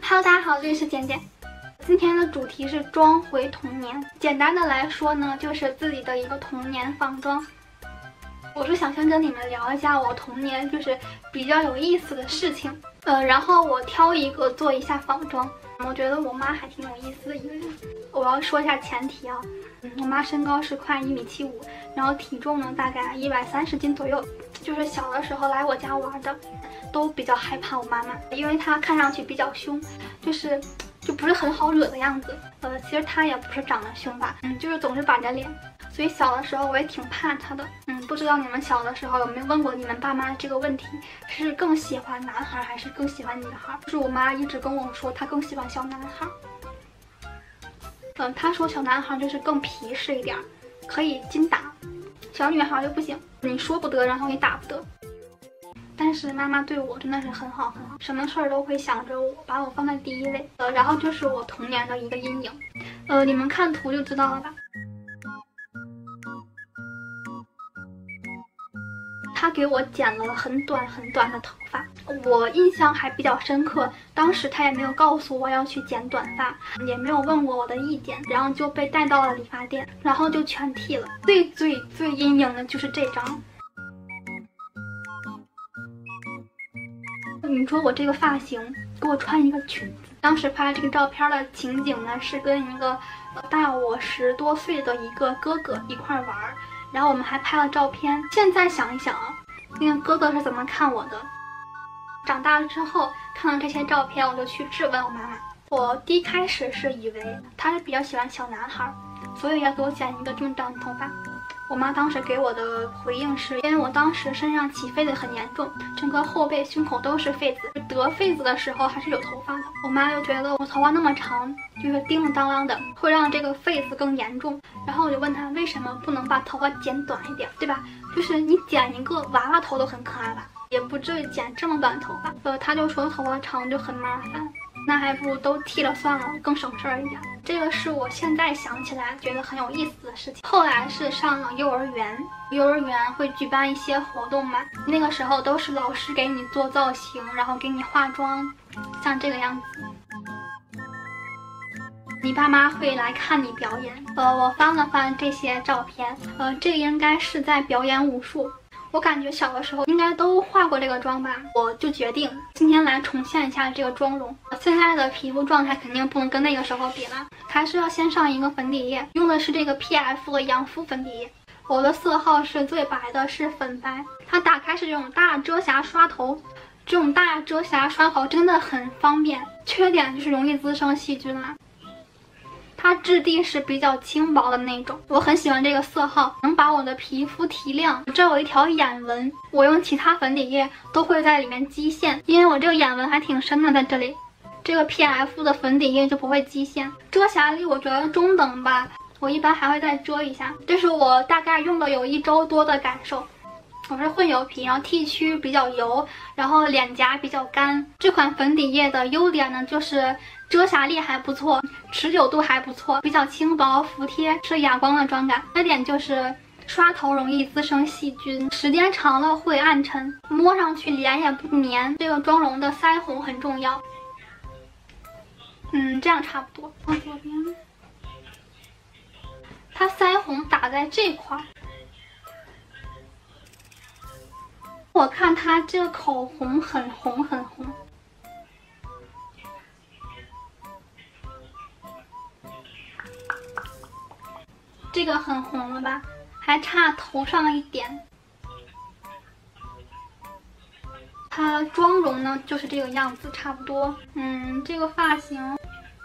Hello， 大家好，这里是简简。今天的主题是装回童年。简单的来说呢，就是自己的一个童年仿妆。我是想先跟你们聊一下我童年就是比较有意思的事情，然后我挑一个做一下仿妆。我觉得我妈还挺有意思的一个人。我要说一下前提啊，我妈身高是快1.75米，然后体重呢大概130斤左右。就是小的时候来我家玩的，都比较害怕我妈妈，因为她看上去比较凶，就不是很好惹的样子。其实她也不是长得凶吧，就是总是板着脸，所以小的时候我也挺怕她的。不知道你们小的时候有没有问过你们爸妈这个问题，是更喜欢男孩还是更喜欢女孩？就是我妈一直跟我说她更喜欢小男孩。她说小男孩就是更皮实一点，可以精打，小女孩就不行，你说不得，然后你打不得。但是妈妈对我真的是很好很好，什么事儿都会想着我，把我放在第一位。然后就是我童年的一个阴影，你们看图就知道了吧。他给我剪了很短很短的头发，我印象还比较深刻。当时他也没有告诉我要去剪短发，也没有问过我的意见，然后就被带到了理发店，然后就全剃了。最阴影的就是这张。你说我这个发型，给我穿一个裙子。当时拍这个照片的情景呢，是跟一个大我10多岁的一个哥哥一块玩，然后我们还拍了照片。现在想一想啊，那个哥哥是怎么看我的？长大了之后看到这些照片，我就去质问我妈妈。我第一开始是以为他是比较喜欢小男孩，所以要给我剪一个这么短的头发。我妈当时给我的回应是，因为我当时身上起痱子很严重，整个后背、胸口都是痱子，得痱子的时候还是有头发的。我妈就觉得我头发那么长，就是叮铃当啷的，会让这个痱子更严重。然后我就问她，为什么不能把头发剪短一点，对吧？就是你剪一个娃娃头都很可爱吧，也不至于剪这么短的头发。她就说头发长就很麻烦，那还不如都剃了算了，更省事儿一点。这个是我现在想起来觉得很有意思的事情。后来是上了幼儿园，幼儿园会举办一些活动嘛，那个时候都是老师给你做造型，然后给你化妆，像这个样子。你爸妈会来看你表演。我翻了翻这些照片，这个应该是在表演武术。我感觉小的时候应该都化过这个妆吧，我就决定今天来重现一下这个妆容。现在的皮肤状态肯定不能跟那个时候比了，还是要先上一个粉底液，用的是这个 PF 的养肤粉底液。我的色号是最白的，是粉白。它打开是这种大遮瑕刷头，这种大遮瑕刷头真的很方便，缺点就是容易滋生细菌啦。它质地是比较轻薄的那种，我很喜欢这个色号，能把我的皮肤提亮。这有一条眼纹，我用其他粉底液都会在里面基线，因为我这个眼纹还挺深的，在这里。这个 PF 的粉底液就不会基线，遮瑕力我觉得中等吧，我一般还会再遮一下。这是我大概用了有1周多的感受。我是混油皮，然后 T 区比较油，然后脸颊比较干。这款粉底液的优点呢，就是遮瑕力还不错，持久度还不错，比较轻薄服帖，是哑光的妆感。缺点就是刷头容易滋生细菌，时间长了会暗沉，摸上去脸也不粘。这个妆容的腮红很重要。这样差不多。往左边，它腮红打在这块。我看它这个口红很红很红，这个很红了吧，还差头上一点。它妆容呢就是这个样子，差不多。这个发型。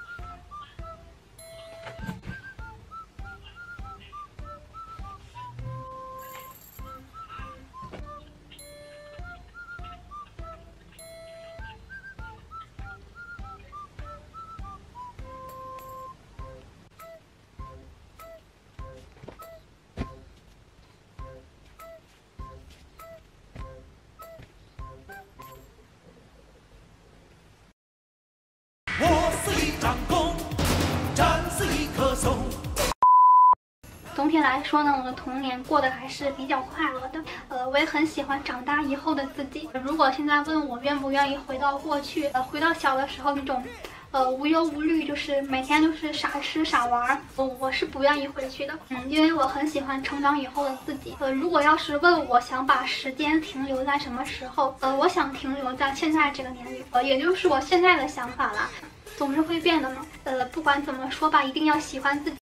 我似一张弓，战似一棵松。 总体来说呢，我的童年过得还是比较快乐的。我也很喜欢长大以后的自己。如果现在问我愿不愿意回到过去，回到小的时候那种无忧无虑，就是每天就是傻吃傻玩，我是不愿意回去的。因为我很喜欢成长以后的自己。如果要是问我想把时间停留在什么时候，我想停留在现在这个年龄，也就是我现在的想法啦。总是会变的嘛。不管怎么说吧，一定要喜欢自己。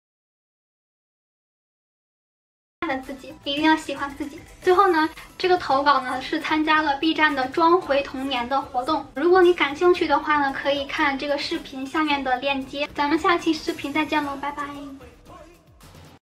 一定要喜欢自己。最后呢，这个投稿呢是参加了 B 站的装回童年的活动。如果你感兴趣的话呢，可以看这个视频下面的链接。咱们下期视频再见喽，拜拜。